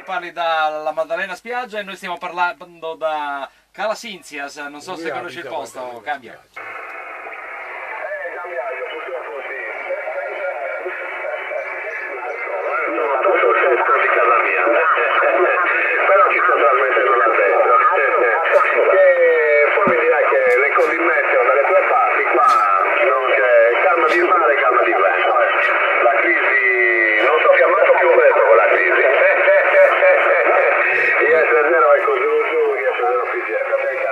parli dalla Maddalena Spiaggia e noi stiamo parlando da Cala Cinzias, non so se conosci il posto, cambia. Cambiato, purtroppo sì. Tutto il centro di casa mia, però ci sto trasmettendo là dentro. Che poi mi dirà che le cose mettono dalle tue parti, qua non c'è calma di mare, calma di vento. La crisi, non so che ha manco più preso con la crisi. IS0 è così giù, IS0 PGF,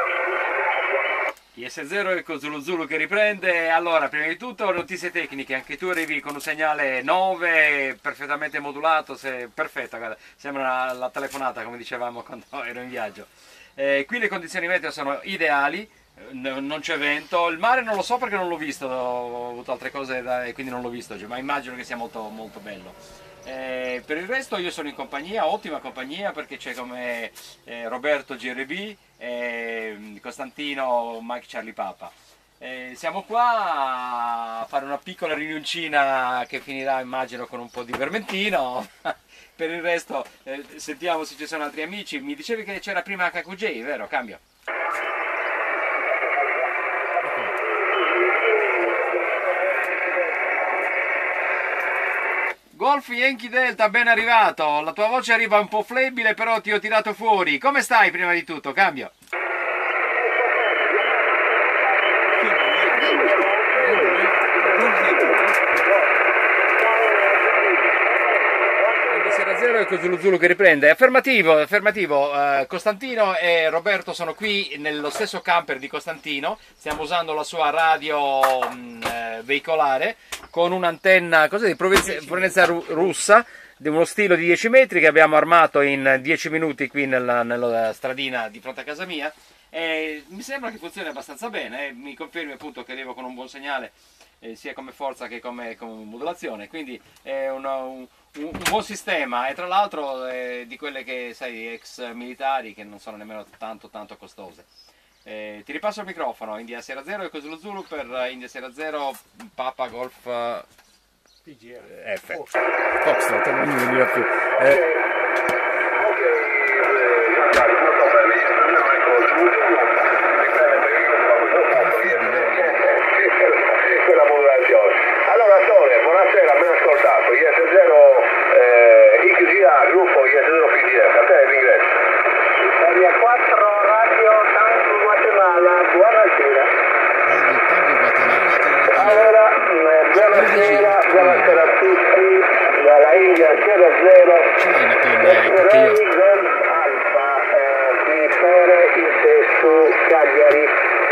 IS0 è con Zulu che riprende. Allora, prima di tutto notizie tecniche, anche tu arrivi con un segnale 9 perfettamente modulato, perfetto, guarda, sembra la telefonata come dicevamo quando ero in viaggio. Qui le condizioni meteo sono ideali, non c'è vento, il mare non lo so perché non l'ho visto, ho avuto altre cose e quindi non l'ho visto oggi, ma immagino che sia molto, molto bello. Per il resto io sono in compagnia, ottima compagnia, perché c'è come Roberto GRB, Costantino Mike Charlie Papa. Siamo qua a fare una piccola riunioncina che finirà immagino con un po' di vermentino. Per il resto sentiamo se ci sono altri amici. Mi dicevi che c'era prima KQJ, vero? Cambio. Golf Yankee Delta, ben arrivato. La tua voce arriva un po' flebile, però ti ho tirato fuori. Come stai prima di tutto? Cambio. Zero e con Zulu che riprende. Affermativo, affermativo. Costantino e Roberto sono qui nello stesso camper di Costantino. Stiamo usando la sua radio veicolare con un'antenna di provenienza russa di uno stilo di 10 metri che abbiamo armato in 10 minuti qui nella stradina di fronte a casa mia. E mi sembra che funzioni abbastanza bene. Mi confermi appunto che arrivo con un buon segnale sia come forza che come modulazione, quindi è un buon sistema, e tra l'altro di quelle che sai ex militari che non sono nemmeno tanto costose. Ti ripasso il microfono. India Sierra 0 e così lo Zulu per India Sierra 0 Papa Golf PGR F Foxtrot, non mi veniva più. Allora Sole, buonasera, ben ascoltato, IS0 XGA, gruppo IS0 PGF, a te l'ingresso. Area 4, Radio Tango Guatemala, buonasera. Radio Tango Guatemala. Allora, buonasera a tutti, dalla India Sierra 0, Golf Alfa, di Pere su Cagliari.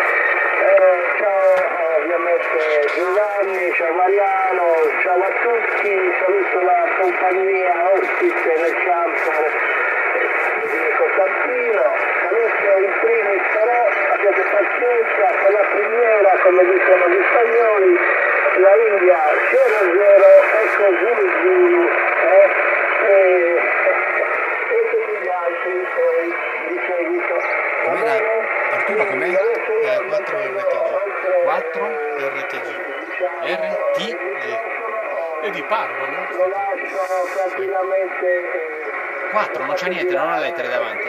Ciao ovviamente Giovanni, ciao Mariano, ciao a tutti, saluto la compagnia ospite nel camper di Costantino, saluto in primis però, abbiate pazienza, con la primiera, come dicono gli spagnoli, la India Sierra 0, ecco Zulu e tutti gli altri poi di seguito. Arturo com'è? 4 RTG. 4 RTG. RT E di Parma, no? 4, non c'è niente, non ha lettere davanti.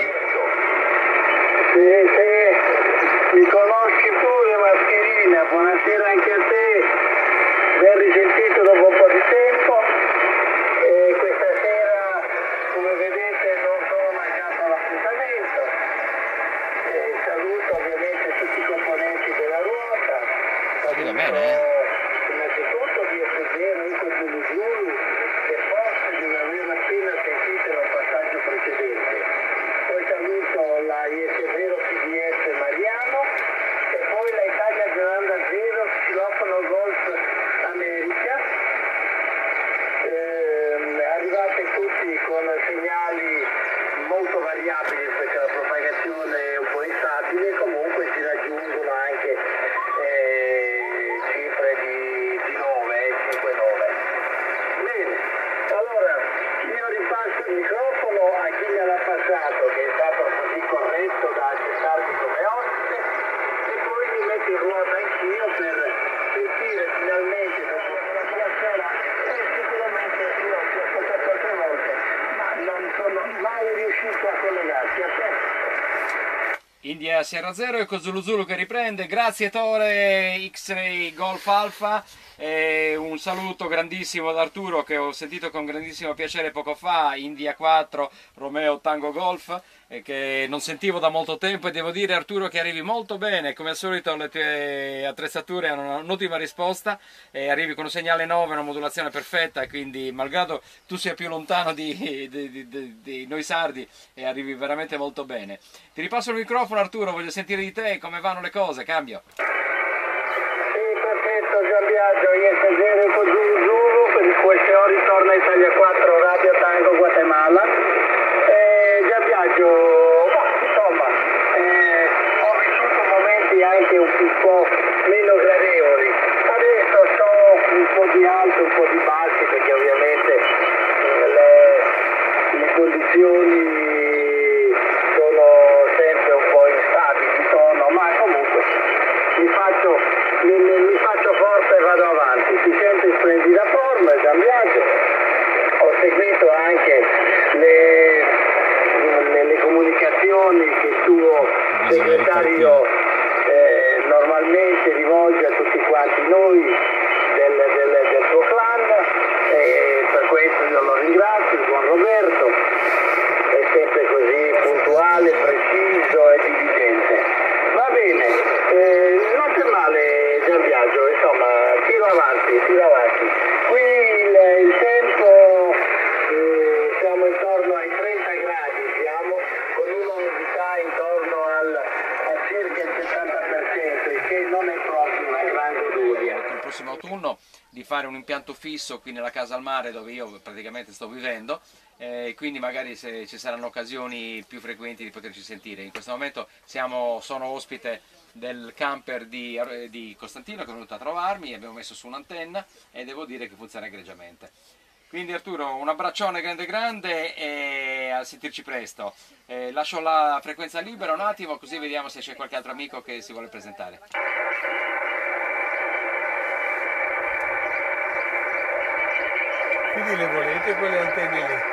Sì, mi conosci pure mascherina, buonasera anche a te, ben risentito dopo un po' di tempo e questa sera come vedete non sono mancato all'appuntamento. Saluto ovviamente tutti i componenti della ruota. Saluto bene, innanzitutto di S0 in Zulu che forse di non averla appena sentita nel passaggio precedente. Poi saluto la IS0 PDS Mariano e poi la Italia Zelanda 0 Xilofono Golf America. Arrivate tutti con segnali molto variabili perché la propagazione è un po' instabile, comunque si raggiungono anche cifre India Sierra 0, Eco Zulu Zulu che riprende, grazie Tore X-Ray Golf Alpha, un saluto grandissimo ad Arturo che ho sentito con grandissimo piacere poco fa, India 4 Romeo Tango Golf, che non sentivo da molto tempo, e devo dire Arturo che arrivi molto bene, come al solito le tue attrezzature hanno un'ottima risposta, arrivi con un segnale 9, una modulazione perfetta, e quindi malgrado tu sia più lontano di noi sardi, arrivi veramente molto bene. Ti ripasso il microfono Arturo, voglio sentire di te come vanno le cose, cambio. Sì, perfetto Gianbiagio, IS0 con Zulu Zulu, per il QSO ritorna Italia 4 Radio Tango Guatemala. Gianbiagio, insomma, ho vissuto momenti anche un po' meno gradevoli. Adesso sto un po' di alto, un po' di bassi, perché ovviamente le condizioni sono sempre un po' instabili, ma comunque mi faccio forza e vado avanti. Si sente in splendida forma, Gianbiagio. Ho seguito anche le comunicazioni che il tuo segretario normalmente rivolge a tutti quanti noi del tuo clan, e per questo io lo ringrazio, il buon Roberto, è sempre così puntuale, preciso e diligente. Va bene, non c'è male Gianbiagio, insomma, tiro avanti. Qui il tempo, siamo intorno ai 30 gradi, con un'umidità intorno a circa il 70%, il che non è proprio una gran goduria. Il prossimo autunno di fare un impianto fisso qui nella casa al mare dove io praticamente sto vivendo, quindi magari se ci saranno occasioni più frequenti di poterci sentire. In questo momento sono ospite del camper di Costantino che è venuto a trovarmi, abbiamo messo su un'antenna e devo dire che funziona egregiamente. Quindi Arturo, un abbraccione grande e a sentirci presto. Lascio la frequenza libera un attimo, così vediamo se c'è qualche altro amico che si vuole presentare. Quindi le volete quelle antenne lì?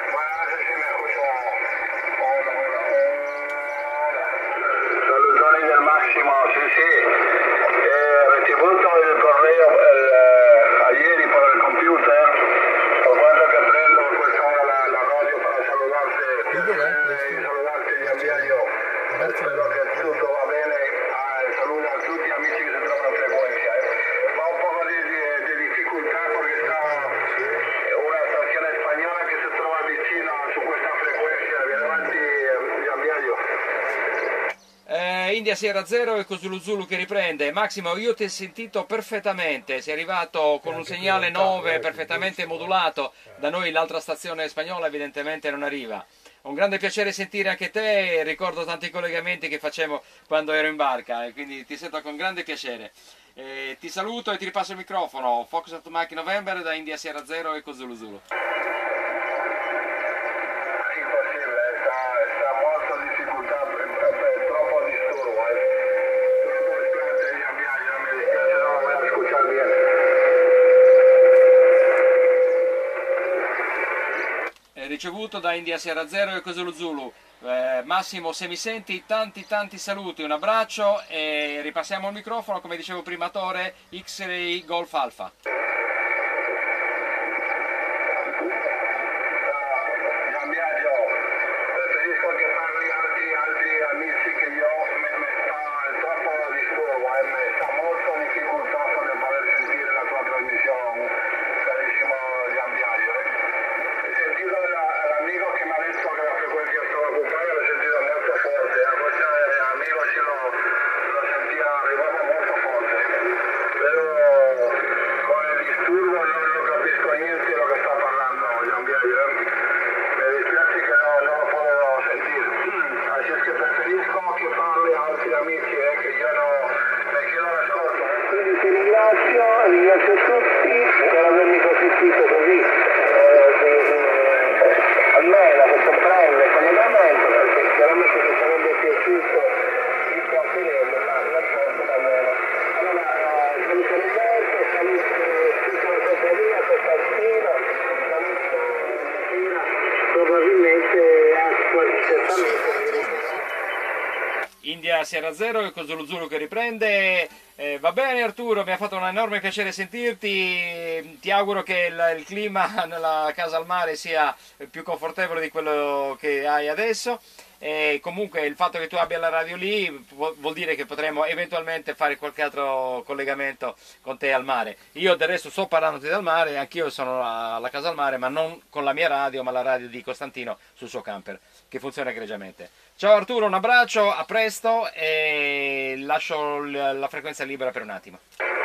Salutoni del Massimo, sì. Ricevuto il correo ieri per il computer, per quanto che prendo quest'ora la radio per salutarti. E dov'è questo? Salutarti Gianbiagio. Spero che tutto va bene. Saluto a tutti gli amici che si trovano in frequenza. Ma un po' di difficoltà perché sta una stazione spagnola che si trova vicino su questa frequenza. Viene avanti Gianbiagio. India Sierra 0 e Zulu Zulu che riprende. Massimo, io ti ho sentito perfettamente, sei arrivato con un segnale 9 perfettamente modulato, da noi l'altra stazione spagnola evidentemente non arriva. Un grande piacere sentire anche te, ricordo tanti collegamenti che facevo quando ero in barca e quindi ti sento con grande piacere. Ti saluto e ti ripasso il microfono. Focus at Mike November da India Sierra 0 e Zulu Zulu. Ricevuto da India Sierra 0 e Zulu Zulu. Massimo, se mi senti, tanti saluti, un abbraccio e ripassiamo il microfono, come dicevo prima Tore, X-Ray Golf Alpha. Gianbiagio, preferisco che parli altri amici che io mi sta troppo disturbo, mi sta molto difficoltoso di poter sentire la tua trasmissione, carissimo Gianbiagio. Ho sentito l'amico che mi ha detto che la frequenza stava occupata, l'ho sentito molto forte, questo amico sì lo sentiva, arrivava molto forte, però come India Sierra Zero, il Zulu Zulu che riprende. Va bene Arturo, mi ha fatto un enorme piacere sentirti, ti auguro che il clima nella casa al mare sia più confortevole di quello che hai adesso. E comunque il fatto che tu abbia la radio lì vuol dire che potremo eventualmente fare qualche altro collegamento con te al mare. Io del resto sto parlandoti dal mare, anch'io sono alla casa al mare, ma non con la mia radio, ma la radio di Costantino sul suo camper, che funziona egregiamente. Ciao Arturo, un abbraccio, a presto e lascio la frequenza libera per un attimo.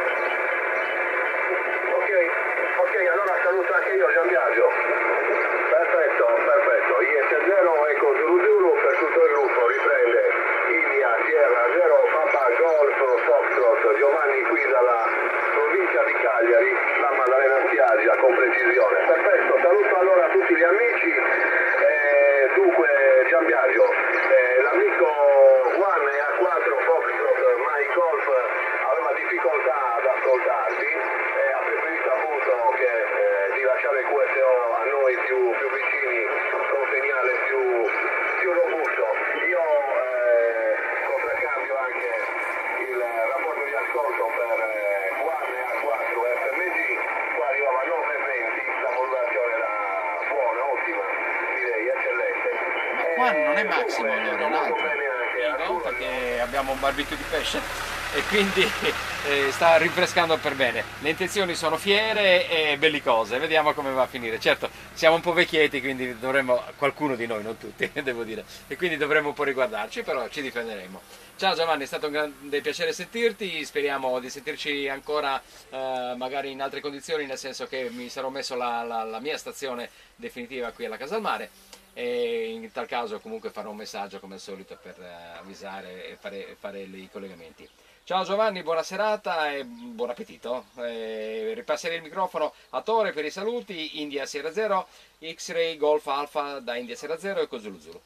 Ok, allora saluto anche io Gianbiagio. Perfetto. IS0 Eco Zulu Zulu per tutto il gruppo, riprende India Sierra 0 Papa Golf Foxtrot, Giovanni qui dalla provincia di Cagliari, la Maddalena Spiaggia con precisione. Perfetto, saluto allora tutti gli amici. Dunque Gianbiagio, l'amico One A4 Foxtrot Mike Golf aveva difficoltà ad ascoltarti e ha preferito appunto che di lasciare il QSO a noi più vicini con un segnale più robusto. Io contraccambio anche il rapporto di ascolto per One A4 FMG, qua arrivava a 9,20, la modulazione era buona, ottima, direi eccellente. Qua non è Massimo allora, è un altro, perché abbiamo un barbecue di pesce e quindi sta rinfrescando per bene. Le intenzioni sono fiere e bellicose, vediamo come va a finire. Certo, siamo un po' vecchietti, quindi dovremmo, qualcuno di noi, non tutti, devo dire, e quindi dovremmo un po' riguardarci, però ci difenderemo. Ciao Giovanni, è stato un grande piacere sentirti, speriamo di sentirci ancora magari in altre condizioni, nel senso che mi sarò messo la mia stazione definitiva qui alla Casa al Mare. E in tal caso comunque farò un messaggio come al solito per avvisare e fare i collegamenti. Ciao Giovanni, buona serata e buon appetito. Ripasserei il microfono a Tore per i saluti. India Sierra 0, X-Ray Golf Alpha da India Sierra 0 e Zulu Zulu.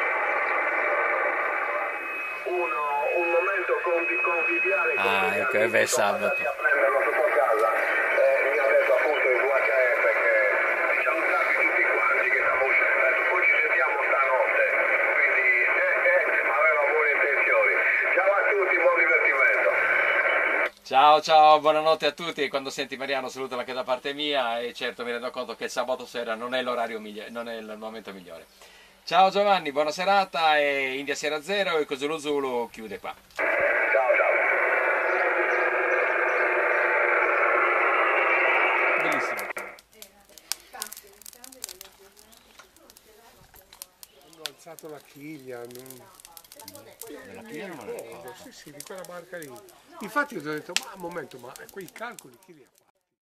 Un momento conviviale. Ecco, e beh, sabato. A prenderlo sotto casa. Mi ha detto appunto in VHF che salutati tutti quanti che stiamo uscendo. Poi ci sentiamo stanotte. Quindi aveva buone intenzioni. Ciao a tutti, buon divertimento. Ciao, buonanotte a tutti. E quando senti Mariano salutala anche da parte mia e certo mi rendo conto che il sabato sera non è l'orario migliore, non è il momento migliore. Ciao Giovanni, buona serata e India Sierra 0 e Zulu Zulu chiude qua. Ciao. Bellissimo. Hanno alzato la chiglia. Nella chiglia non me la ricordo. Sì, di quella barca lì. Infatti io ti ho detto, ma un momento, ma quei calcoli chi li ha fatti?